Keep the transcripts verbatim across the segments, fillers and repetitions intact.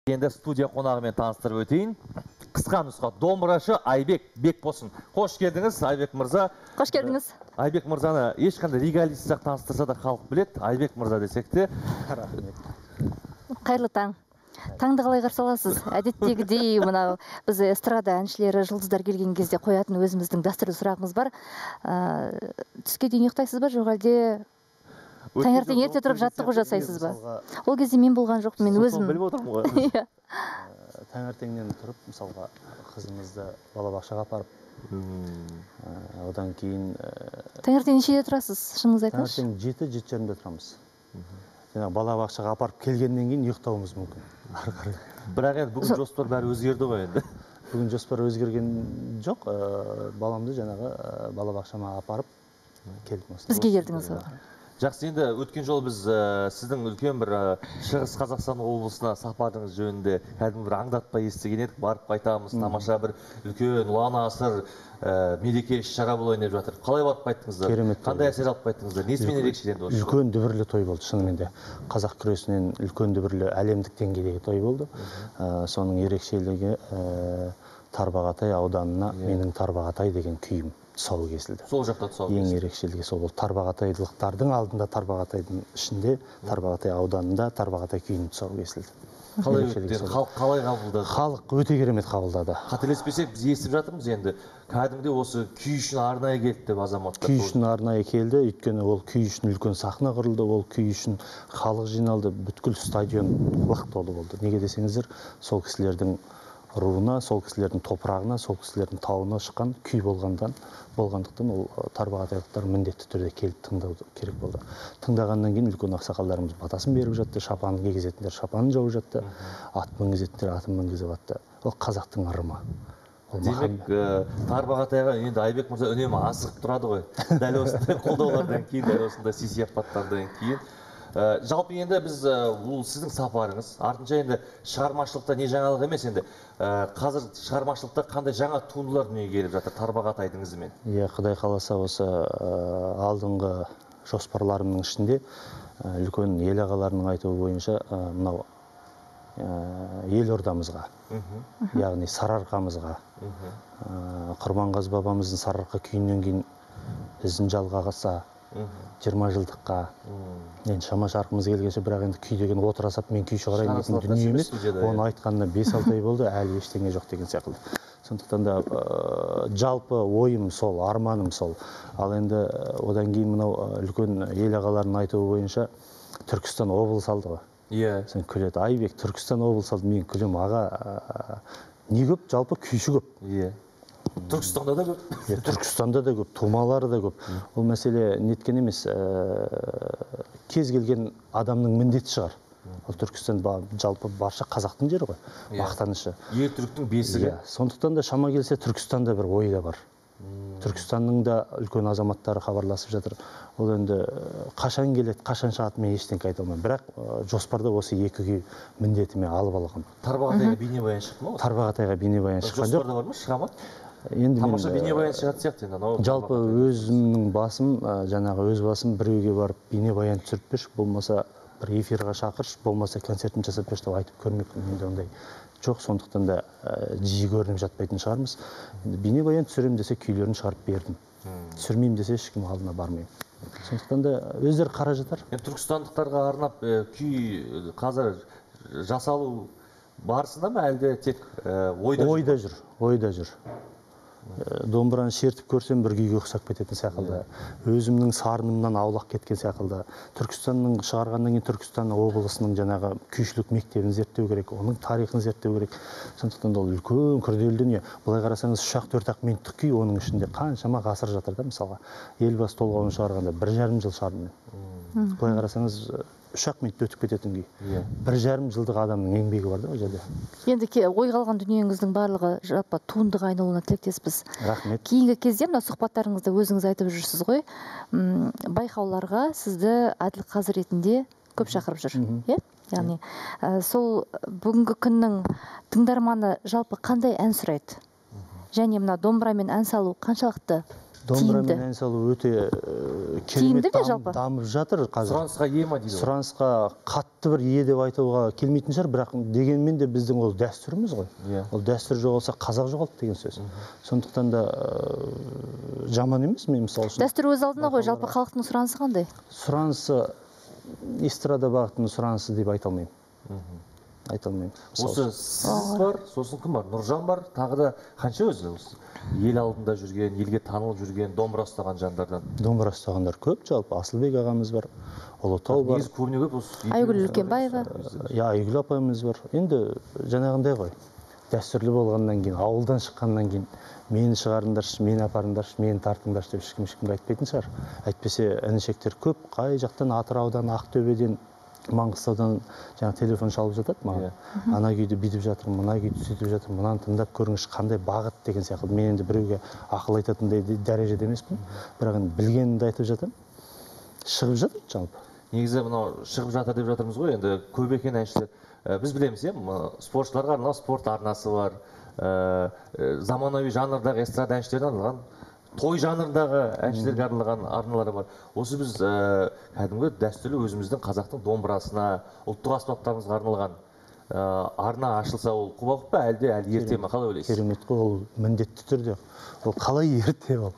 Енді студия қонағымен таныстырып өтейін. Қысқа нұсқа домбырашы Айбек Бекбосын. Қош келдіңіз, Айбек мырза. Қош келдіңіз. Айбек мырзаны ешқандай регалистсақ таныстырса да халық біледі. Айбек мырза десек те. Қайырлы таң. Таңды қалай қарсы аласыз? Әдеттегідей, мынау біз эстрада әншілері, жұлдыздар келген кезде қоятын өзіміздің дәстүрлі сұрағымыз бар. Түске дейін ұйықтайсыз ба, жоқ әлде таңертең ерте тұрып жаттығу жасайсыз ба? Ол кезде мен болған жоқ, мен өзім. Біліп отырмын ғой. Таңертеңнен тұрып, мысалға, қызымызды балабақшаға апарып, одан кейін таңертең нешеде тұрасыз? Шыныңызды айтыңызшы. таңертең жеті, жеті жарымда тұрамыз. Балабақшаға апарып келгеннен кейін ұйықтауымыз мүмкін. Бірақ енді бүгін жоспар бәрі өзгерді ғой енді. Бүгін жоспар өзгерген жоқ. Баламды жаңағы балабақшама апарып келдім. Бізге келдіңіз ғой. Жақсы, енді өткен жолы біз сіздің үлкен бір Шығыс Қазақстан облысына сапарыңыз жөнінде кәдімгі бір аңдатпай естіген едік, барып қайтамыз, тамаша бір үлкен ұлан асыр мереке іс-шара болайын деп жатыр. Қалай барып қайттыңыздар? Керемет. Қандай әсер алып қайттыңыздар? Несімен ерекшеленді осы? Үлкен дүбірлі той болды, шынымен де. Қазақ күресінен үлкен дүбірлі әлемдік деңгейдегі той болды. Соның ерекшелігі Тарбағатай ауданына менің Тарбағатай деген күйім тұсауы кесілді. Сол жақта тұсауы кесілді. Ең ерекшелігі сол болды. Тарбағатайлықтардың алдында, Тарбағатайдың ішінде, Тарбағатай ауданында Тарбағатай күйінің тұсауы кесілді. Қалай өтті? Халық қалай қабылдады? Халық өте керемет қабылдады. Қателеспесек, біз естіп жатырмыз енді. Кәдімгідей осы күй үшін арнайы келді деп азаматтар. Күй үшін арнайы келді, өйткені ол күй үшін үлкен сахна құрылды, ол күй үшін халық жиналды, бүткіл стадион лық толы болды. Неге десеңіздер, сол кісілердің руына, сол кісілердің топырағына, сол кісілердің тауына шыққан күй болғандан, болғандықтан ол тарбағатайлықтар міндетті түрде келіп тыңдау керек болды. Тыңдағаннан кейін үлкен ақсақалдарымыз батасын беріп жатты, шапанын кигізетіндер шапанын жауып жатты, ат мінгізетіндер атын мінгізіп жатты. Ол қазақтың ырымы. Демек, Тарбағатайға енді Айбек мырза үнемі асығып тұрады ғой. Дәл осындай қолдаулардан кейін, дәл осындай сый-сияпаттардан кейін. Жалпы енді біз бұл сіздің сапарыңыз, артынша енді шығармашылықта не жаңалық емес енді. Қазір шығармашылықта қандай жаңа туындылар дүниеге келіп жатыр Тарбағатайдың ізімен? Иә, Құдай қаласа осы алдыңғы жоспарларымның ішінде үлкен ел ағаларының айтуы бойынша мынау елордамызға, яғни Сарыарқамызға, Құрманғазы бабамыздың Сарыарқа күйінен кейін ізін жалғағысы жиырма жылдыққа енді шама шарқымыз келгенше, бірақ енді күй деген отыра сап мен күй шығарайын дейтін дүние емес. Оны айтқанына бес алты ай болды, әлі ештеңе жоқ деген сияқты. Сондықтан да жалпы ойым сол, арманым сол. Ал енді одан кейін мынау үлкен ел ағаларының айтуы бойынша Түркістан облыс алды ғой. Иә. Сен күледі, Айбек, Түркістан облыс алды, мен күлем, аға, не көп, жалпы күйші көп. Иә. Түркістанда да көп. Түркістанда да көп, тумалары да көп. Ол мәселе неткен емес, кез келген адамның міндеті шығар. Ол Түркістан жалпы барша қазақтың жері ғой, мақтанышы. Ер түріктің бесігі. Сондықтан да шама келсе Түркістанда бір ой да бар. Түркістанның да үлкен азаматтары хабарласып жатыр. Ол енді қашан келеді, қашан шығады, мен ештеңе айта алмаймын. Бірақ жоспарда осы екі күй міндетіме алып алған. Тарбағатайға бейнебаян шықты ма? Тарбағатайға бейнебаян шыққан жоқ. Жоспарда бар ма, шыға ма? Енді тамаша бейнебаян шығады сияқты енді. Жалпы өзімнің басым, жаңағы өз басым біреуге барып бейнебаян түсіріп берші, болмаса бір эфирға шақыршы, болмаса концертін жасап берші деп айтып көрмеппін. Менде ондай жоқ, сондықтан да жиі көрініп жатпайтын шығармыз. Бейнебаян түсірем десе күйлерін шығарып бердім. Түсірмеймін десе ешкім алдына бармаймын. Сондықтан да өздері қара жатар. Түркістандықтарға арнап күй қазір жасалу барысында ма, әлде тек ойда жүр? Ойда жүр, ойда жүр. Домбыраны шертіп көрсем бір күйге ұқсап кететін сияқты. Өзімнің сарынымнан аулақ кеткен сияқты. Түркістанның шығарғаннан кейін Түркістан облысының жаңағы күйшілік мектебін зерттеу керек, оның тарихын зерттеу керек. Сондықтан ол үлкен күрделі дүние. Былай қарасаңыз, үш ақ төрт ақ минуттық күй, оның ішінде қаншама ғасыр жатыр да, мысалға. Елбасы толғауын шығарғанда бір жарым жыл шығардым мен. Былай қарасаңыз, үш ақ минут өтіп кететін күй. Бір жарым жылдық адамның еңбегі бар да ол жерде. Енді ой қалған дүниеңіздің барлығы жалпы туындыға айналуына тілектеспіз. Рахмет. Кейінгі кезде мына сұхбаттарыңызда өзіңіз айтып жүрсіз ғой, байқауларға сізді әділ қазы ретінде көп шақырып жүр. Яғни сол бүгінгі күннің тыңдарманы жалпы қандай ән сұрайды? Және мына домбырамен ән салу қаншалықты домбырамен ән салу өте керемет дамып жатыр қазір. Сұранысқа ие ма дейді? Сұранысқа қатты бір ие деп айтуға келмейтін шығар, бірақ дегенмен де біздің ол дәстүріміз ғой. Ол дәстүр жоғалса қазақ жоғалды деген сөз. Сондықтан да жаман емес, мен мысалы үшін. Дәстүр өз алдына ғой, жалпы халықтың сұранысы қандай? Сұранысы эстрада бағытының сұранысы деп айта алмаймын. Айта алмаймын. Осы сіз бар, сосын кім бар? Нұржан бар, тағы да қанша өзі осы? Ел алдында жүрген, елге танылып жүрген, домбыра ұстаған жандардан. Домбыра ұстағандар көп, жалпы Асылбек ағамыз бар, Ұлытау бар. Негізі көбіне көп осы. Айгүл Үлкенбаева. Я, Айгүл апайымыз бар. Енді жаңағындай ғой. Дәстүрлі болғаннан кейін, ауылдан шыққаннан кейін, мені шығарыңдаршы, мені апарыңдаршы, мені тартыңдаршы деп ешкім ешкімге айтпайтын шығар. Әйтпесе інішектер көп, қай жақтан Атыраудан, Ақтөбеден, Маңғыстаудан жаңа телефон шалып жатады маған. Ана күйді бүйтіп жатыр, мына күйді сөйтіп жатыр, мынаны тыңдап көріңізші, қандай бағыт деген сияқты. Мен енді біреуге ақыл айтатындай дәрежеде емеспін, бірақ енді білгенімді айтып жатамын. Шығып жатыр жалпы. Негізі мынау шығып жатыр деп жатырмыз ғой, енді көп екен әншілер. Біз білеміз, спортшыларға арналған спорт арнасы бар, заманауи жанрдағы эстрада әншілеріне арналған, той жанрындағы әншілерге арналған арналары бар. Осы біз кәдімгі дәстүрлі өзіміздің қазақтың домбырасына, ұлттық аспаптарымызға арналған арна ашылса, ол құба құп па, әлде әлі ерте ме, қалай ойлайсыз? Керемет қой, ол міндетті түрде. Ол қалай ерте ол?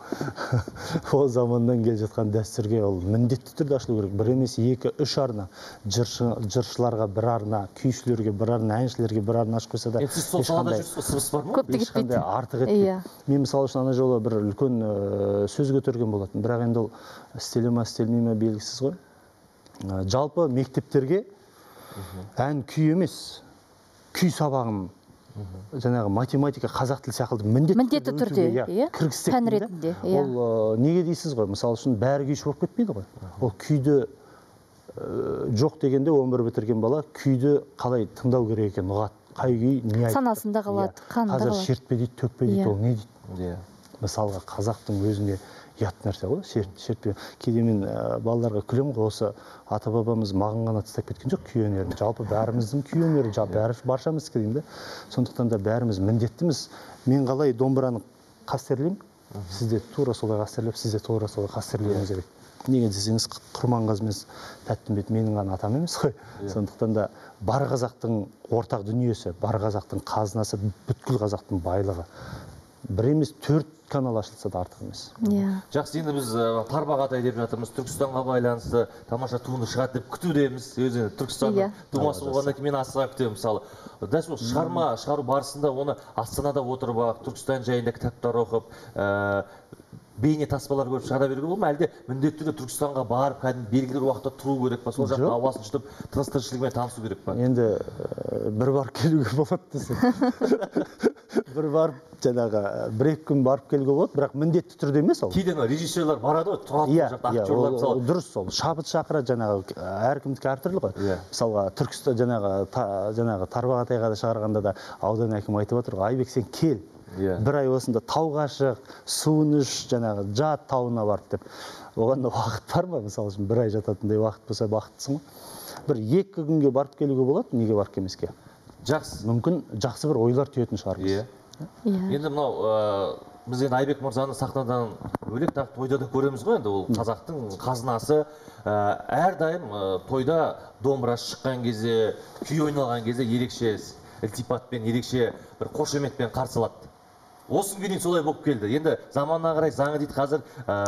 Ол заманнан келе жатқан дәстүрге ол міндетті түрде ашылу керек. Бір емес, екі, үш арна. Жыршыларға бір арна, күйшілерге бір арна, әншілерге бір арна ашып қойса да ешқандай сыбыс бар ма? Ешқандай артық етпейді. Мен мысалы үшін ана жолы бір үлкен сөз көтерген болатын. Бірақ енді ол істеле ма, істелмей ма белгісіз ғой. Жалпы мектептерге ән күй емес, күй сабағын, жаңағы математика, қазақ тілі сияқты міндетті түрде пән ретінде. Ол неге дейсіз ғой, мысалы үшін бәрі күйші болып кетпейді ғой. Ол күйді жоқ дегенде он бір бітірген бала күйді қалай тыңдау керек екен ұғады. Қай күй не айтты? Санасында қалады, қанында қалады. Қазір шертпе дейді, төкпе дейді, ол не дейді? Мысалға қазақтың өзіне ұят нәрсе ғой, шертпе. Кейде мен балаларға күлем ғой, осы ата-бабамыз маған ғана тастап кеткен жоқ күй өнерін. Жалпы бәріміздің күй өнері, бәрі баршамыздікі деймін де. Сондықтан да бәріміз міндеттіміз. Мен қалай домбыраны қастерлеймін, сіз де тура солай қастерлеп, сіз де тура солай қастерлеуіңіз керек. Неге десеңіз, Құрманғазы мен Тәттімбет менің ғана атам емес қой. Сондықтан да бар қазақтың ортақ дүниесі, бар қазақтың қазынасы, бүткіл қазақтың байлығы. Бір емес, төрт канал ашылса да артық емес. Жақсы, енді біз Тарбағатай деп жатырмыз, Түркістанға байланысты тамаша туынды шығады деп күтудеміз. Өзі Түркістанның тумасы болғаннан кейін мен асыға күтемін, мысалы. Дәл сол шығарма шығару барысында оны Астанада отырып, Түркістан жайында кітаптар оқып, бейне таспалар көріп шығара беруге болады ма, әлде міндетті түрде Түркістанға барып, кәдімгі белгілі бір уақытта тұру керек па, сол жақтың ауасын жұтып, тыныс-тіршілігімен танысу керек па? Енді бір барып келуге болады десең. Бір барып, жаңағы бір-екі күн барып келуге болады, бірақ міндетті түрде емес ол. Кейде режиссерлар барады ғой, тұрады бұл жақта актерлар мысалы. Дұрыс ол. Шабыт шақырады, жаңағы әркімдікі әртүрлі ғой. Мысалға Түркістан жаңағы Тарбағатайға да шығарғанда да аудан әкімі айтып отыр ғой, Айбек сен кел. Бір ай осында тауға шық, суын іш, жаңағы жат тауына барып деп. Оған да уақыт бар ма? Мысалы үшін бір ай жататындай уақыт болса бақыттысың ғой. Бір екі күнге барып келуге болады, неге барып келмеске? Жақсы. Мүмкін жақсы бір ойлар түйетін шығармыз. Енді мынау біз енді Айбек мырзаны сахнадан бөлек тағы тойда да көреміз ғой, енді ол қазақтың қазынасы. Әрдайым тойда домбыра шыққан кезде, күй ойналған кезде ерекше ілтипатпен, ерекше бір қошеметпен қарсы алады. Осы күнге дейін солай болып келді. Енді заманына қарай заңы дейді, қазір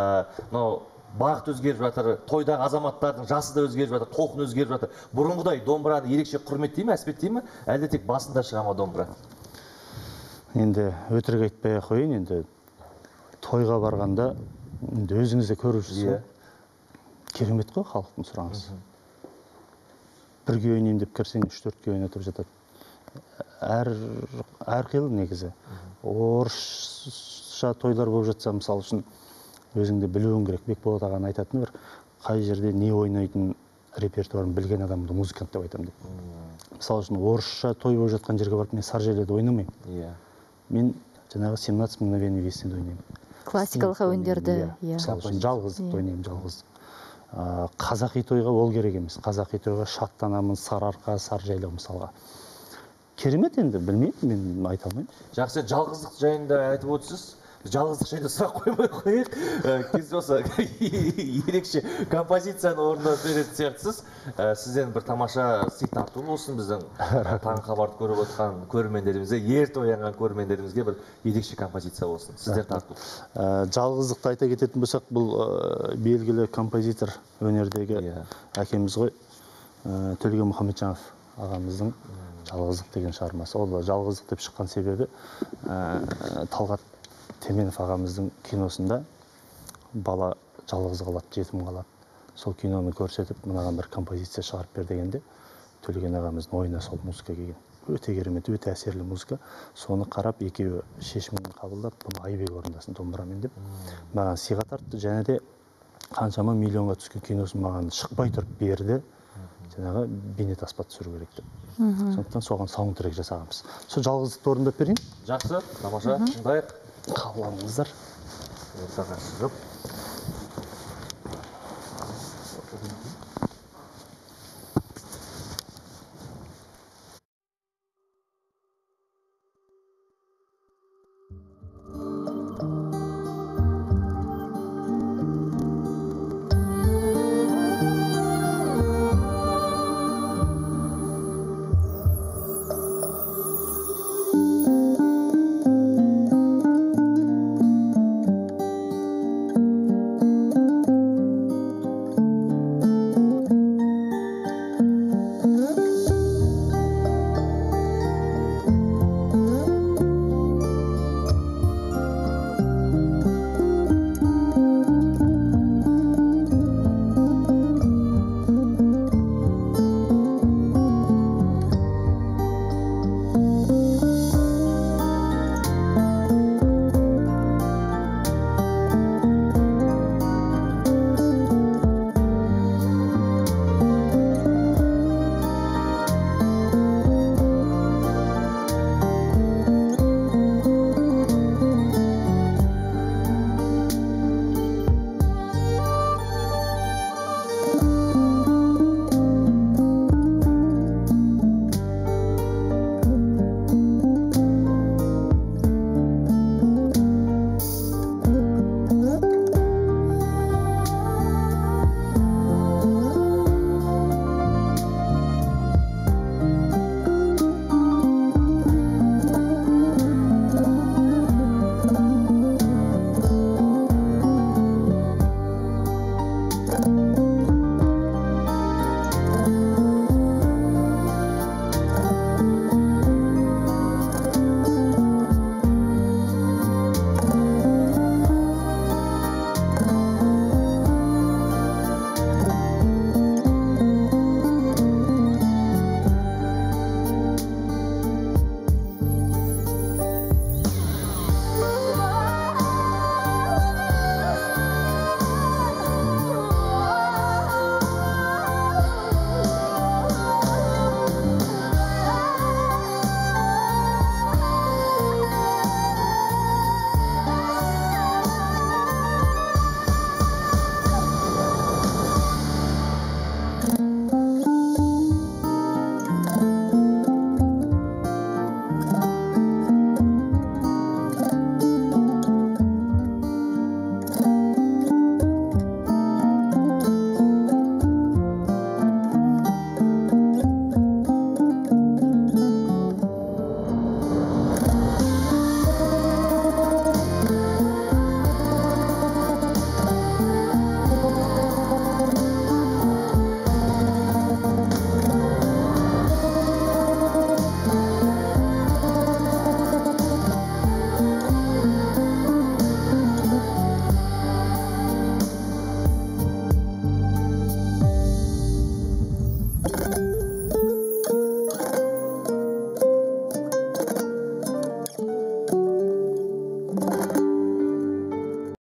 бағыт өзгеріп жатыр, тойдағы азаматтардың жасы да өзгеріп жатыр, толқын өзгеріп жатыр. Бұрынғыдай домбыраны ерекше құрметтей ме, әспеттей ме, әлде тек басында шыға ма домбыра? Енді өтірік айтпай ақ қояйын, енді тойға барғанда өзіңіз де көрушісіз. Керемет қой халықтың сұранысы. Бір күй ойнайын деп кірсең, үш-төрт күй ойнатып жатады. Әрқилы негізі. Орысша тойлар болып жатса, мысалы үшін өзіңді білуің керек. Бекболат ағаның айтатыны бір, қай жерде не ойнайтын репертуарын білген адамды музыкант деп айтамын деп. Мысалы үшін орысша той болып жатқан жерге барып, мен Саржеледе ойнамаймын. Мен жаңағы семнадцать мгновений весенде ойнаймын. Классикалық әуендерді. Мысалы үшін жалғыздықты ойнаймын, жалғыздық. Қазақи тойға ол керек емес. Қазақи тойға шаттанамын, Сарыарқа, Саржайлау мысалға. Керемет енді, білмеймін, мен айта алмаймын. Жақсы, жалғыздық жайында айтып отырсыз. жалғыздық жайында сұрақ қоймай қояйық. Кезде осы ерекше композицияны орындап беретін сияқтысыз. Сізден бір тамаша сый тарту болсын біздің таң хабарды көріп отқан көрермендерімізге, ерте оянған көрермендерімізге бір ерекше композиция болсын. Сізден тарту. Жалғыздықты айта кететін болсақ, бұл белгілі композитор өнердегі әкеміз ғой, Төлеген Мұхамеджанов ағамыздың жалғыздық деген шығармасы. Ол жалғыздық деп шыққан себебі Талғат Теменов ағамыздың киносында бала жалғыз қалады, жетім қалады. Сол киноны көрсетіп, мынаған бір композиция шығарып бер дегенде, Төлеген ағамыздың ойына сол музыка келген. Өте керемет, өте әсерлі музыка. Соны қарап, екеуі шешімін қабылдап, бұны Айбек орындасын домбырамен деп, маған сыйға тартты. Және де қаншама миллионға түскен киносын маған шықпай тұрып берді. Жаңағы бейнетаспа түсіру керек деп. Сондықтан соған саундтрек жасағанбыз. Сол жалғыздықты орындап берейін. Жақсы, тамаша, тыңдайық. Қабыл алыңыздар. Ортаға шығып.